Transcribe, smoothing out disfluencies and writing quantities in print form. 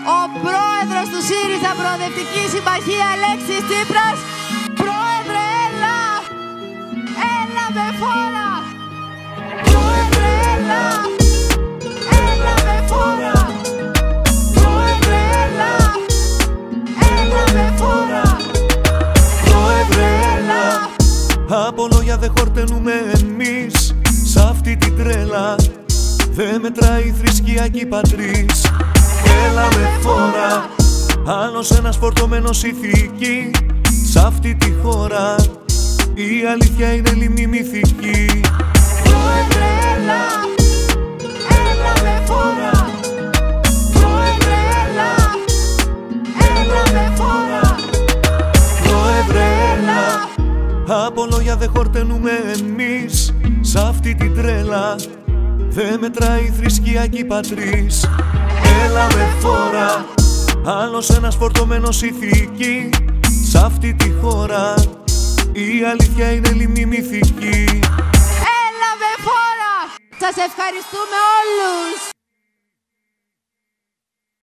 ο πρόεδρος του ΣΥΡΙΖΑ Προοδευτική Συμμαχία Αλέξης Τσίπρας. Πρόεδρε, έλα! Έλα με φόρα! Πρόεδρε, έλα! Έλα με φόρα! Πρόεδρε, έλα! Έλα με φόρα! Πρόεδρε, έλα! Από λόγια δεν χορταίνουμε εμείς σ' αυτή την τρέλα. Δε μετράει η θρησκειακή πατρίς. Έλα με φόρα, άλλος ένας φορτωμένος ηθική. Σ' αυτή τη χώρα η αλήθεια είναι λίμνη μυθική. Πρόεδρε, έλα! Έλα με φόρα! Πρόεδρε, έλα! Έλα με φόρα! Πρόεδρε, έλα! Από λόγια δεν χορταίνουμε εμείς σ' αυτή την τρέλα. Δε μετράει η θρησκειακή πατρίς. Έλα με φόρα, άλλος ένας φορτωμένος ηθική. Σ' αυτή τη χώρα η αλήθεια είναι λίμνη μυθική. Έλα με φόρα! Σας ευχαριστούμε όλους!